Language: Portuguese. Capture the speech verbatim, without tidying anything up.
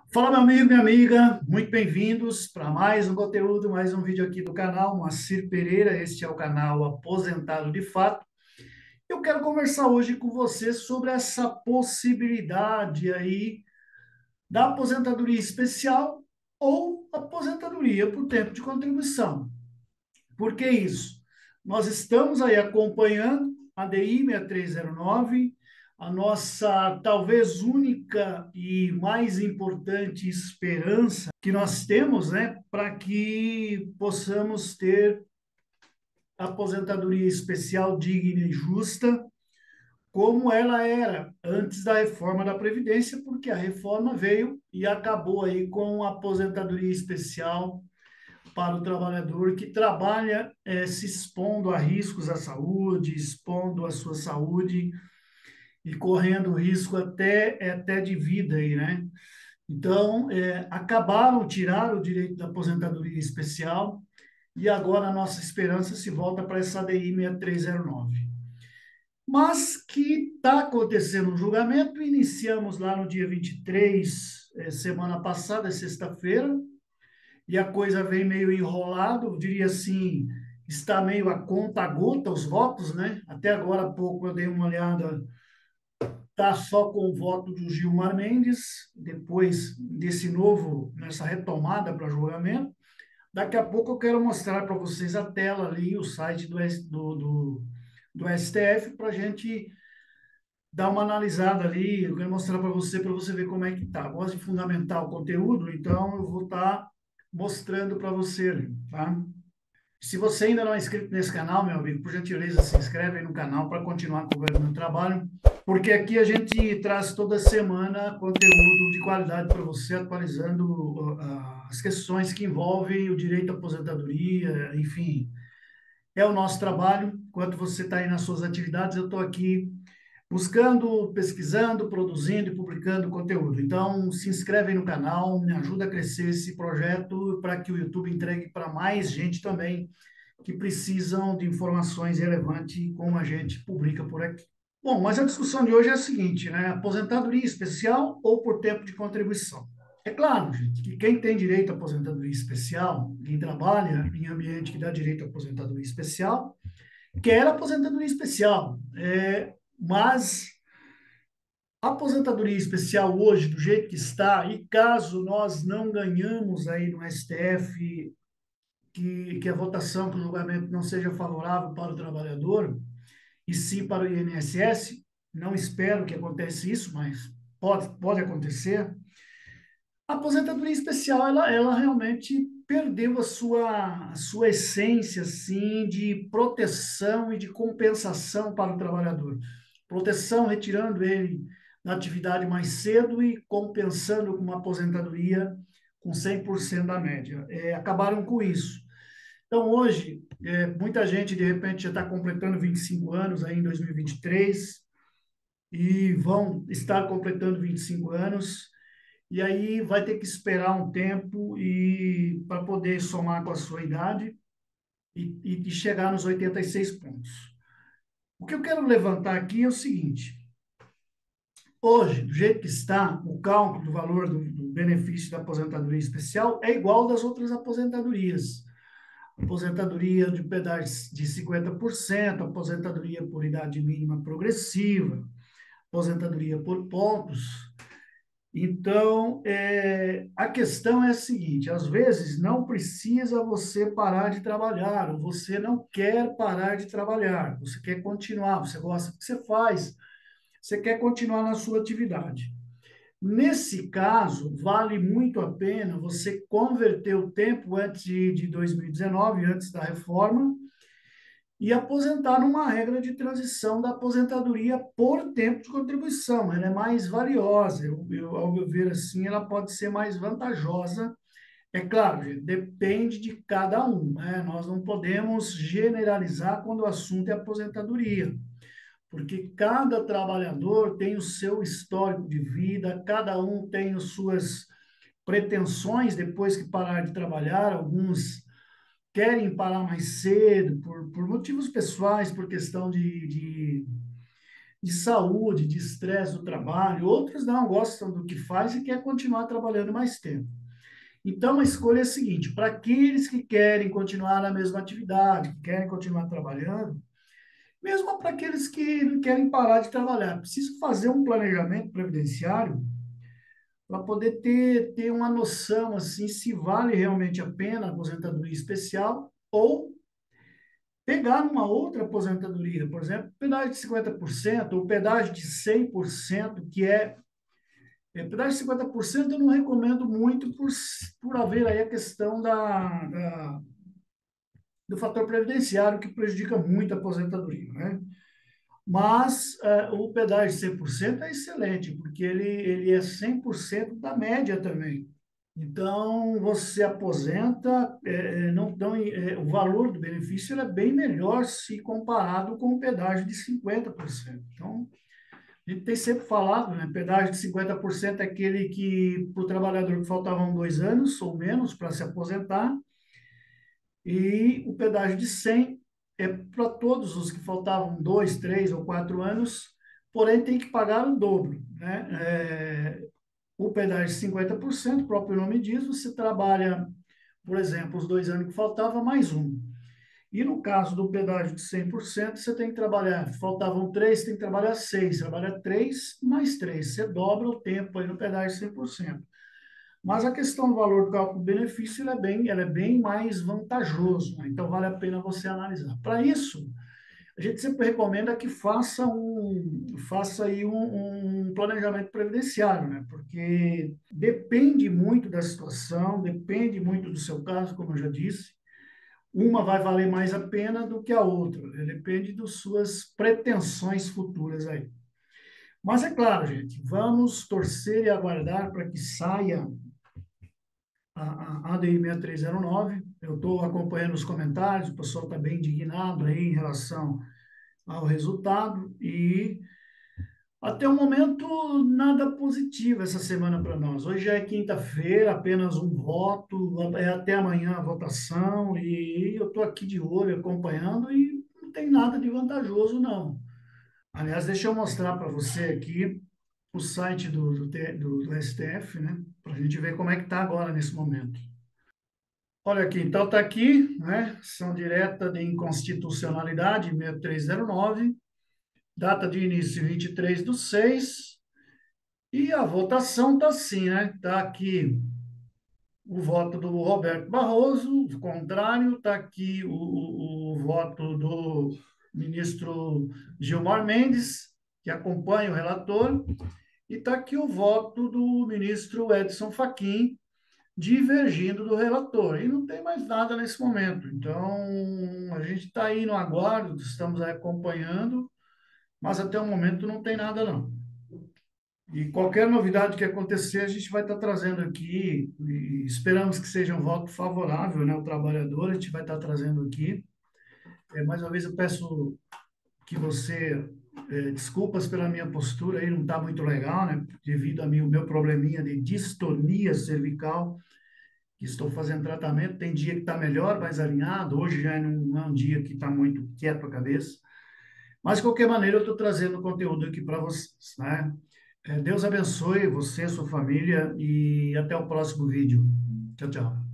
Fala, meu amigo, minha amiga, muito bem-vindos para mais um conteúdo, mais um vídeo aqui do canal Moacir Pereira. Este é o canal Aposentado de Fato. Eu quero conversar hoje com você sobre essa possibilidade aí da aposentadoria especial ou aposentadoria por tempo de contribuição. Por que isso? Nós estamos aí acompanhando a D I seis três zero nove, a nossa talvez única e mais importante esperança que nós temos, né, para que possamos ter aposentadoria especial digna e justa, como ela era antes da reforma da Previdência, porque a reforma veio e acabou aí com a aposentadoria especial para o trabalhador que trabalha eh, se expondo a riscos à saúde, expondo a sua saúde e correndo risco até, eh, até de vida aí, né? Então, eh, acabaram, tiraram o direito da aposentadoria especial e agora a nossa esperança se volta para essa D I seis três zero nove. Mas que está acontecendo um julgamento, iniciamos lá no dia vinte e três, eh, semana passada, sexta-feira, e a coisa vem meio enrolado, eu diria assim, está meio a conta-gota os votos, né? Até agora há pouco eu dei uma olhada, tá só com o voto do Gilmar Mendes, depois desse novo, nessa retomada para julgamento. Daqui a pouco eu quero mostrar para vocês a tela ali, o site do, do, do, do S T F, para a gente dar uma analisada ali. Eu quero mostrar para você, para você ver como é que tá. Gosto de fundamentar o conteúdo, então eu vou estar tá mostrando para você ali, tá? Se você ainda não é inscrito nesse canal, meu amigo, por gentileza, se inscreve aí no canal para continuar acompanhando o meu trabalho, porque aqui a gente traz toda semana conteúdo de qualidade para você, atualizando uh, as questões que envolvem o direito à aposentadoria, enfim, é o nosso trabalho. Enquanto você está aí nas suas atividades, eu estou aqui buscando, pesquisando, produzindo e publicando conteúdo. Então, se inscreve aí no canal, me ajuda a crescer esse projeto para que o YouTube entregue para mais gente também que precisam de informações relevantes como a gente publica por aqui. Bom, mas a discussão de hoje é a seguinte, né? Aposentadoria especial ou por tempo de contribuição? É claro, gente, que quem tem direito à aposentadoria especial, quem trabalha em ambiente que dá direito à aposentadoria especial, quer aposentadoria especial. É, mas a aposentadoria especial hoje, do jeito que está, e caso nós não ganhamos aí no S T F que, que a votação, que o julgamento não seja favorável para o trabalhador, e sim para o I N S S, não espero que aconteça isso, mas pode, pode acontecer. A aposentadoria especial, ela, ela realmente perdeu a sua, a sua essência, assim, de proteção e de compensação para o trabalhador. Proteção, retirando ele da atividade mais cedo e compensando com uma aposentadoria com cem por cento da média. É, acabaram com isso. Então, hoje, é, muita gente, de repente, já está completando vinte e cinco anos aí em dois mil e vinte e três e vão estar completando vinte e cinco anos, e aí vai ter que esperar um tempo e para poder somar com a sua idade e, e, e chegar nos oitenta e seis pontos. O que eu quero levantar aqui é o seguinte: hoje, do jeito que está, o cálculo do valor do, do benefício da aposentadoria especial é igual ao das outras aposentadorias. Aposentadoria de pedaço de cinquenta por cento, aposentadoria por idade mínima progressiva, aposentadoria por pontos. Então, é, a questão é a seguinte: às vezes não precisa você parar de trabalhar, ou você não quer parar de trabalhar, você quer continuar, você gosta do que você faz, você quer continuar na sua atividade. Nesse caso, vale muito a pena você converter o tempo antes de, de dois mil e dezenove, antes da reforma, e aposentar numa regra de transição da aposentadoria por tempo de contribuição. Ela é mais valiosa, eu, eu, ao meu ver assim, ela pode ser mais vantajosa. É claro, gente, depende de cada um, né? Nós não podemos generalizar quando o assunto é aposentadoria, porque cada trabalhador tem o seu histórico de vida, cada um tem as suas pretensões depois que parar de trabalhar. Alguns querem parar mais cedo por, por motivos pessoais, por questão de, de, de saúde, de estresse do trabalho, outros não gostam do que faz e quer continuar trabalhando mais tempo. Então, a escolha é a seguinte: para aqueles que querem continuar na mesma atividade, que querem continuar trabalhando, mesmo para aqueles que não querem parar de trabalhar, preciso fazer um planejamento previdenciário para poder ter, ter uma noção assim se vale realmente a pena a aposentadoria especial ou pegar uma outra aposentadoria, por exemplo, pedágio de cinquenta por cento ou pedágio de cem por cento, que é, é pedágio de cinquenta por cento eu não recomendo muito por, por haver aí a questão da, da, do fator previdenciário que prejudica muito a aposentadoria, né? Mas é, o pedágio de cem por cento é excelente, porque ele, ele é cem por cento da média também. Então, você aposenta, é, não tão, é, o valor do benefício ele é bem melhor se comparado com o pedágio de cinquenta por cento. Então, a gente tem sempre falado, né? Pedágio de cinquenta por cento é aquele que, para o trabalhador que faltavam dois anos ou menos para se aposentar, e o pedágio de cem é para todos os que faltavam dois, três ou quatro anos, porém tem que pagar o dobro, né? É, o pedágio de cinquenta por cento, o próprio nome diz, você trabalha, por exemplo, os dois anos que faltava, mais um. E no caso do pedágio de cem por cento, você tem que trabalhar, faltavam três, tem que trabalhar seis, trabalha três mais três, você dobra o tempo aí no pedágio de cem por cento. Mas a questão do valor do cálculo do benefício, ela é bem, ela é bem mais vantajoso, né? Então vale a pena você analisar. Para isso, a gente sempre recomenda que faça um, faça aí um, um planejamento previdenciário, né? Porque depende muito da situação, depende muito do seu caso, como eu já disse. Uma vai valer mais a pena do que a outra, né? Depende das suas pretensões futuras aí. Mas é claro, gente, vamos torcer e aguardar para que saia a, a ADI sessenta e três zero nove. Eu estou acompanhando os comentários, o pessoal está bem indignado aí em relação ao resultado e até o momento nada positivo essa semana para nós. Hoje já é quinta-feira, apenas um voto, é até amanhã a votação e eu estou aqui de olho acompanhando e não tem nada de vantajoso não. Aliás, deixa eu mostrar para você aqui o site do, do, do, do S T F, né? Para a gente ver como é que está agora nesse momento. Olha aqui, então está aqui, né? Ação direta de inconstitucionalidade sessenta e três zero nove, data de início vinte e três do seis, e a votação está assim, né? Está aqui o voto do Roberto Barroso, o contrário, está aqui o, o, o voto do ministro Gilmar Mendes, que acompanha o relator, e está aqui o voto do ministro Edson Fachin, divergindo do relator. E não tem mais nada nesse momento. Então, a gente está aí no aguardo, estamos aí acompanhando, mas até o momento não tem nada, não. E qualquer novidade que acontecer, a gente vai estar trazendo aqui, e esperamos que seja um voto favorável, né, ao trabalhador, a gente vai estar trazendo aqui. É, mais uma vez, eu peço que você, é, desculpas pela minha postura aí, não está muito legal, né, devido ao meu probleminha de distonia cervical, que estou fazendo tratamento. Tem dia que está melhor, mais alinhado. Hoje já não é um dia que está muito quieto a cabeça. Mas, de qualquer maneira, eu estou trazendo conteúdo aqui para vocês, né? É, Deus abençoe você, sua família, e até o próximo vídeo. Tchau, tchau.